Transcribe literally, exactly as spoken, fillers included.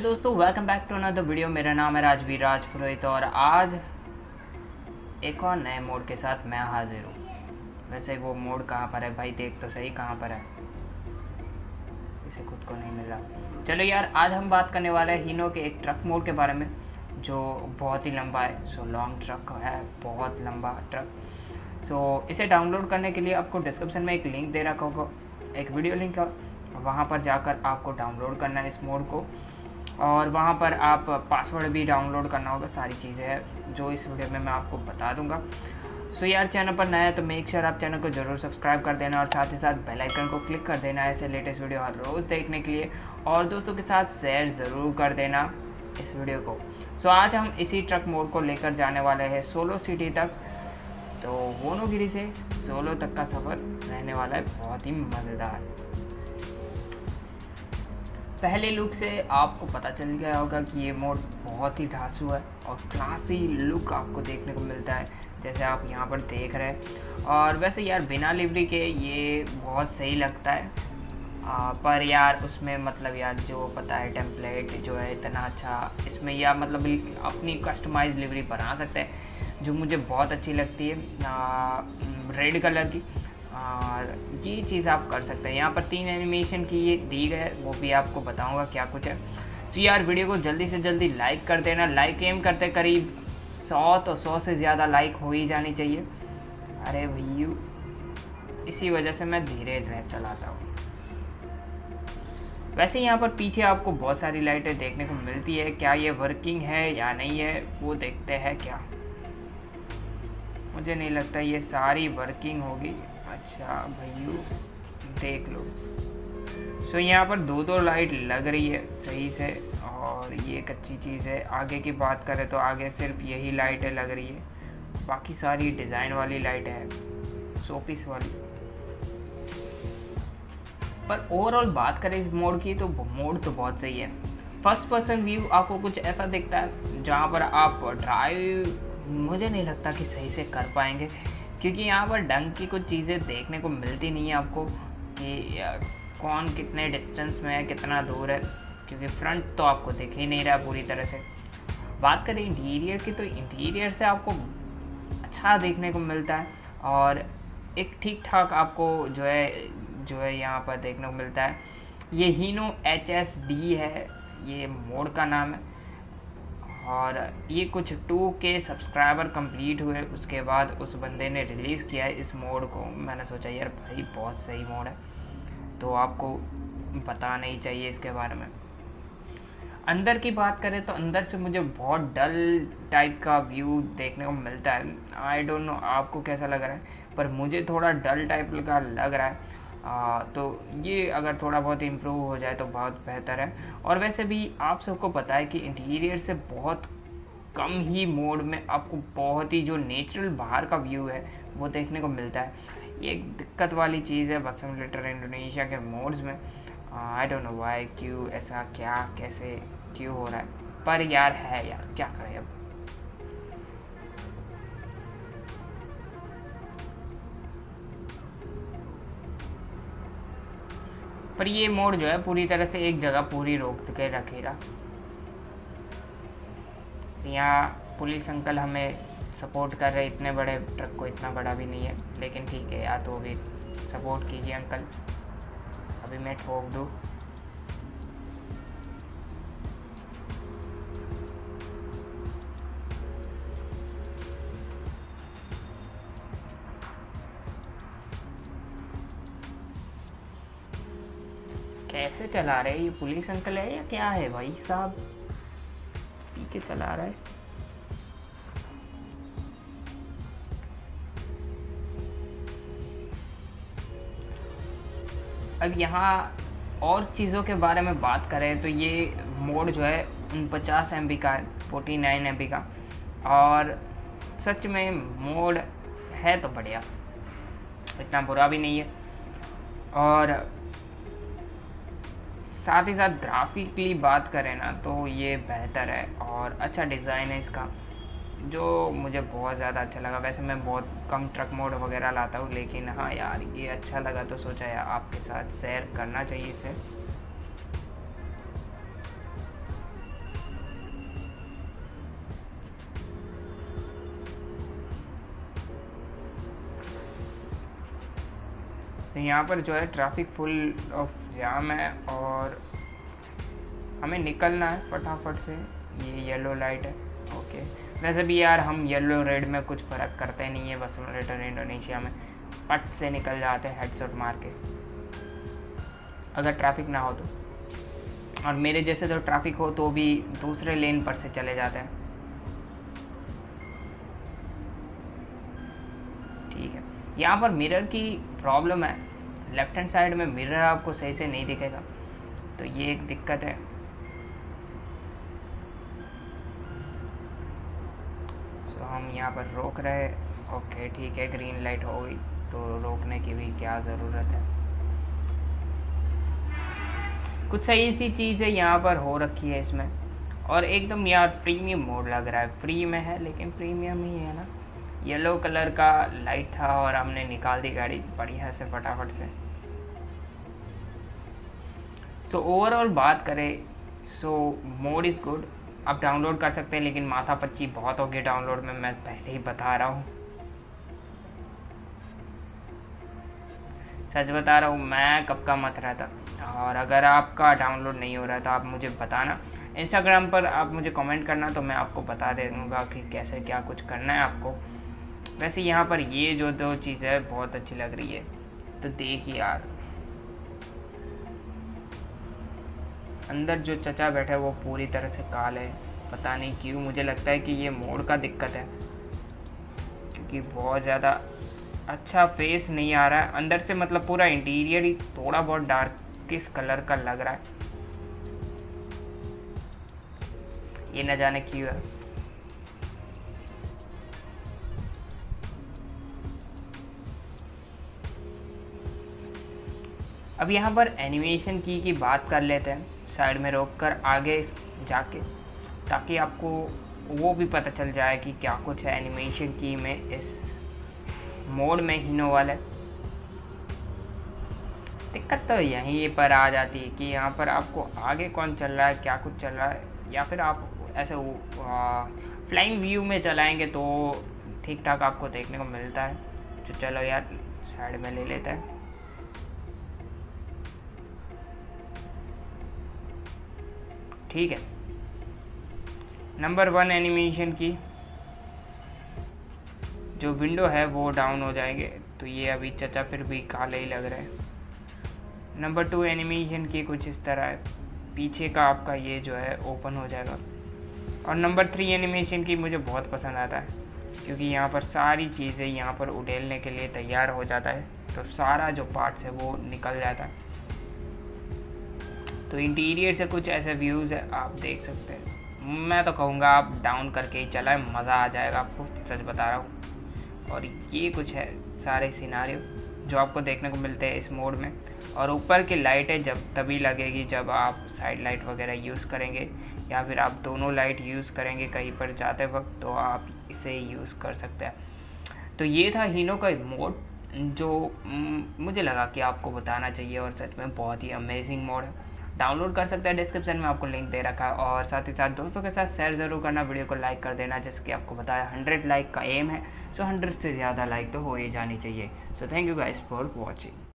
दोस्तों, welcome back to another video. मेरा नाम है राजवीर राज पुरोहित और आज एक और नए मोड के साथ मैं हाजिर हूँ। वैसे वो मोड कहाँ पर है भाई, देख तो सही कहाँ पर है, इसे खुद को नहीं मिल रहा। चलो यार, आज हम बात करने वाले हैं हीनो के एक ट्रक मोड के बारे में जो बहुत ही लंबा है। सो लॉन्ग ट्रक है, बहुत लंबा ट्रक। सो इसे डाउनलोड करने के लिए आपको डिस्क्रिप्शन में एक लिंक दे रखा होगा, एक वीडियो लिंक है, वहाँ पर जाकर आपको डाउनलोड करना है इस मोड को। और वहाँ पर आप पासवर्ड भी डाउनलोड करना होगा। सारी चीज़ें हैं जो इस वीडियो में मैं आपको बता दूंगा। सो यार, चैनल पर नया है तो मेक श्योर आप चैनल को ज़रूर सब्सक्राइब कर देना और साथ ही साथ बेल आइकन को क्लिक कर देना ऐसे लेटेस्ट वीडियो हर रोज़ देखने के लिए, और दोस्तों के साथ शेयर ज़रूर कर देना इस वीडियो को। सो आज हम इसी ट्रक मोड को लेकर जाने वाले हैं सोलो सिटी तक। तो वोनोगिरी से सोलो तक का सफ़र रहने वाला है बहुत ही मज़ेदार। पहले लुक से आपको पता चल गया होगा कि ये मोड बहुत ही धांसू है और क्लासी लुक आपको देखने को मिलता है, जैसे आप यहाँ पर देख रहे हैं। और वैसे यार, बिना लिवरी के ये बहुत सही लगता है। आ, पर यार उसमें मतलब यार जो पता है टेम्पलेट जो है इतना अच्छा, इसमें यार मतलब अपनी कस्टमाइज लिवरी बना सकते हैं जो मुझे बहुत अच्छी लगती है, रेड कलर की। और ये चीज़ आप कर सकते हैं। यहाँ पर तीन एनिमेशन की ये दी गए, वो भी आपको बताऊंगा क्या कुछ है। तो यार वीडियो को जल्दी से जल्दी लाइक कर देना। लाइक एम करते करीब सौ, तो सौ से ज़्यादा लाइक हो ही जानी चाहिए। अरे भैयू, इसी वजह से मैं धीरे धीरे चलाता हूँ। वैसे यहाँ पर पीछे आपको बहुत सारी लाइटें देखने को मिलती है। क्या ये वर्किंग है या नहीं है वो देखते हैं। क्या, मुझे नहीं लगता ये सारी वर्किंग होगी। अच्छा भैयू देख लो। सो यहाँ पर दो दो लाइट लग रही है सही से, और ये एक अच्छी चीज़ है। आगे की बात करें तो आगे सिर्फ यही लाइटें लग रही है, बाकी सारी डिज़ाइन वाली लाइटें हैं, शोपीस वाली। पर ओवरऑल बात करें इस मोड की तो मोड तो बहुत सही है। फर्स्ट पर्सन व्यू आपको कुछ ऐसा दिखता है जहाँ पर आप ड्राइव मुझे नहीं लगता कि सही से कर पाएंगे, क्योंकि यहाँ पर ढंग की कुछ चीज़ें देखने को मिलती नहीं है आपको कि कौन कितने डिस्टेंस में है, कितना दूर है, क्योंकि फ्रंट तो आपको दिख ही नहीं रहा पूरी तरह से। बात करें इंटीरियर की तो इंटीरियर से आपको अच्छा देखने को मिलता है और एक ठीक ठाक आपको जो है जो है यहाँ पर देखने को मिलता है। ये हीनो एच एस डी है, ये मोड का नाम है। और ये कुछ टू के सब्सक्राइबर कंप्लीट हुए उसके बाद उस बंदे ने रिलीज़ किया है इस मोड को। मैंने सोचा यार भाई बहुत सही मोड है, तो आपको बताना ही चाहिए इसके बारे में। अंदर की बात करें तो अंदर से मुझे बहुत डल टाइप का व्यू देखने को मिलता है। आई डोंट नो आपको कैसा लग रहा है, पर मुझे थोड़ा डल टाइप का लग रहा है। आ, तो ये अगर थोड़ा बहुत इम्प्रूव हो जाए तो बहुत बेहतर है। और वैसे भी आप सबको पता है कि इंटीरियर से बहुत कम ही मोड में आपको बहुत ही जो नेचुरल बाहर का व्यू है वो देखने को मिलता है। ये एक दिक्कत वाली चीज़ है बस सिमुलेटर इंडोनेशिया के मोड्स में। आई डोंट नो वाई, क्यों ऐसा, क्या कैसे क्यों हो रहा है, पर यार है यार, क्या करें अब। पर ये मोड जो है पूरी तरह से एक जगह पूरी रोक के रखेगा। यहाँ पुलिस अंकल हमें सपोर्ट कर रहे, इतने बड़े ट्रक को इतना बड़ा भी नहीं है, लेकिन ठीक है यार, तो भी सपोर्ट कीजिए अंकल। अभी मैं ठोक दूँ। कैसे चला रहे, ये पुलिस अंकल है या क्या है भाई साहब, पी के चला रहा है। अब यहाँ और चीज़ों के बारे में बात करें तो ये मोड जो है उनपचास एम बी का है, फोर्टी नाइन एम बी का। और सच में मोड है तो बढ़िया, इतना बुरा भी नहीं है। और साथ ही साथ ग्राफिकली बात करें ना तो ये बेहतर है और अच्छा डिज़ाइन है इसका, जो मुझे बहुत ज़्यादा अच्छा लगा। वैसे मैं बहुत कम ट्रक मोड वगैरह लाता हूँ, लेकिन हाँ यार ये अच्छा लगा तो सोचा यार आपके साथ शेयर करना चाहिए इसे। तो यहाँ पर जो है ट्रैफिक फुल ऑफ जाम है और हमें निकलना है फटाफट से। ये येलो लाइट है, ओके। वैसे भी यार हम येलो रेड में कुछ फ़र्क करते नहीं है, बस सिमुलेटर इंडोनेशिया में पट से निकल जाते हैं हेडशॉट मार के, अगर ट्रैफिक ना हो तो। और मेरे जैसे तो ट्रैफिक हो तो भी दूसरे लेन पर से चले जाते हैं। ठीक है, यहाँ पर मिरर की प्रॉब्लम है, लेफ्ट हैंड साइड में मिरर आपको सही से नहीं दिखेगा, तो ये एक दिक्कत है। तो हम यहाँ पर रोक रहे, ओके ठीक है, ग्रीन लाइट हो गई तो रोकने की भी क्या ज़रूरत है। कुछ सही सी चीज़ें यहाँ पर हो रखी है इसमें, और एकदम यार प्रीमियम मोड लग रहा है। फ्री में है लेकिन प्रीमियम ही है ना। येलो कलर का लाइट था और हमने निकाल दी गाड़ी बढ़िया से फटाफट से। सो ओवरऑल बात करें सो मोड इज़ गुड, आप डाउनलोड कर सकते हैं, लेकिन माथा पच्ची बहुत हो गई डाउनलोड में, मैं पहले ही बता रहा हूँ, सच बता रहा हूँ, मैं कब का मत रहा था। और अगर आपका डाउनलोड नहीं हो रहा तो आप मुझे बताना, इंस्टाग्राम पर आप मुझे कमेंट करना, तो मैं आपको बता दे दूँगा कि कैसे क्या कुछ करना है आपको। वैसे यहाँ पर ये जो दो चीज़ है बहुत अच्छी लग रही है, तो देखिए यार अंदर जो चचा बैठा है वो पूरी तरह से काल है, पता नहीं क्यों, मुझे लगता है कि ये मोड का दिक्कत है, क्योंकि बहुत ज़्यादा अच्छा फेस नहीं आ रहा है अंदर से, मतलब पूरा इंटीरियर ही थोड़ा बहुत डार्क किस कलर का लग रहा है, ये न जाने क्यों है। अब यहाँ पर एनिमेशन की की बात कर लेते हैं, साइड में रोककर आगे जाके, ताकि आपको वो भी पता चल जाए कि क्या कुछ है एनिमेशन की में इस मोड में हीनो वाले। दिक्कत तो यहीं पर आ जाती है कि यहाँ पर आपको आगे कौन चल रहा है, क्या कुछ चल रहा है, या फिर आप ऐसे फ्लाइंग व्यू में चलाएंगे तो ठीक ठाक आपको देखने को मिलता है। तो चलो यार साइड में ले लेते हैं। ठीक है, नंबर वन एनिमेशन की जो विंडो है वो डाउन हो जाएंगे, तो ये अभी चचा फिर भी काले ही लग रहे हैं। नंबर टू एनिमेशन की कुछ इस तरह है, पीछे का आपका ये जो है ओपन हो जाएगा। और नंबर थ्री एनिमेशन की मुझे बहुत पसंद आता है, क्योंकि यहाँ पर सारी चीज़ें यहाँ पर उड़ेलने के लिए तैयार हो जाता है, तो सारा जो पार्ट्स है वो निकल जाता है। तो इंटीरियर से कुछ ऐसे व्यूज़ है आप देख सकते हैं। मैं तो कहूँगा आप डाउन करके ही चलाएं, मज़ा आ जाएगा आपको, सच बता रहा हूँ। और ये कुछ है सारे सिनारियो जो आपको देखने को मिलते हैं इस मोड में। और ऊपर की लाइटें जब तभी लगेगी जब आप साइड लाइट वगैरह यूज़ करेंगे, या फिर आप दोनों लाइट यूज़ करेंगे कहीं पर जाते वक्त, तो आप इसे यूज़ कर सकते हैं। तो ये था हीनो का मोड जो मुझे लगा कि आपको बताना चाहिए, और सच में बहुत ही अमेजिंग मोड है। डाउनलोड कर सकते हैं, डिस्क्रिप्शन में आपको लिंक दे रखा है। और साथ ही साथ दोस्तों के साथ शेयर ज़रूर करना, वीडियो को लाइक कर देना, जैसे कि आपको बताया हंड्रेड लाइक का एम है, सो हंड्रेड से ज़्यादा लाइक तो हो ही जानी चाहिए। So thank you guys for watching.